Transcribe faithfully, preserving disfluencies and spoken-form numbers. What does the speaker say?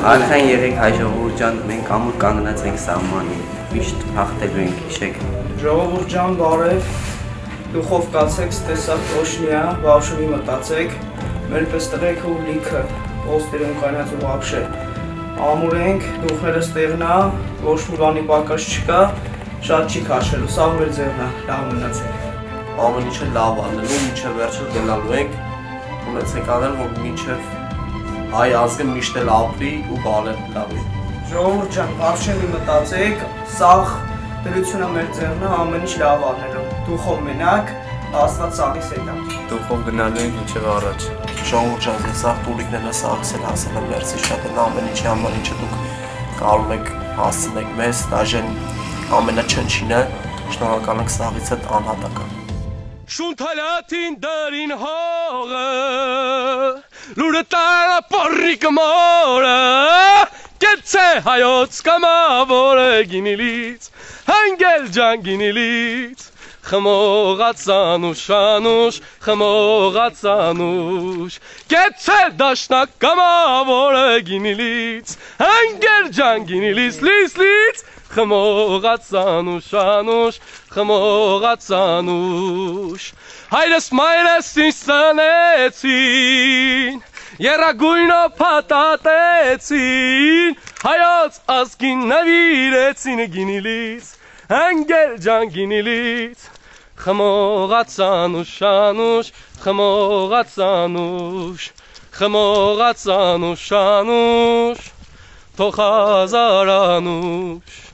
Արդեն եղեք հայ ժողովուրդ ջան, մենք ամուր կանգնած ենք սահմանի, միշտ հաղթելու ենք, հիշեք։ Ժողովուրդ ջան, բարև, դուխով կացեք, ստեսակ տոշնիա, վավշումի մտացեք, մեր պես տղեք ու լիքը, ոստերում կայնած ու վապշե։ Ամուր ենք, դուխները ստեղնա, ոչ մի բանի պակաս չկա, շատ չի քաշելու, սա մեր ձևնա, լավ մնացեք։ Ամեն ինչը լավ անելու, մինչև վերջը գնալու ենք, ունեցեք անել, որ մինչև հայ ազգը միշտ էլ ապրի ու բալել լավի։ Ժողովուրդ ջան, վավշեմի մտածեք, սաղ դրությունը մեր ձեռնը ամեն ինչ լավ անելու, դուխով մենակ, Աստված սաղիս հետա։ Դուխով գնալու ենք մինչև առաջ։ Ժողովուրդ ջան, ես սաղ տուրիկներն է սաղս էլ հասել եմ վերցի շատ են ամեն ինչի ամեն ինչը դուք կարում եք հասցնեք մեզ, դաժեն ամենաչնչինը, շնորհակալ ենք սաղից հետ անհատական։ Շունթալյաթին դարին հողը, լուրը տարա պորրիկ մորը, կեցե հայոց կամավորը գինիլից, հանգել ջան գինիլից, խմողած անուշ անուշ, խմողած անուշ, կեցե դաշնակ կամավորը գինիլից, հանգել ջան գինիլից, լից լից, խմողած անուշ անուշ, խմողած անուշ, հայրս մայրս ինձ ծնեցին, երագույնը փաթաթեցին, հայոց ազգին նվիրեցին գինիլից, հանգել ջան գինիլից, խմողած անուշ անուշ, խմողած անուշ, խմողած անուշ անուշ, թող հազար անուշ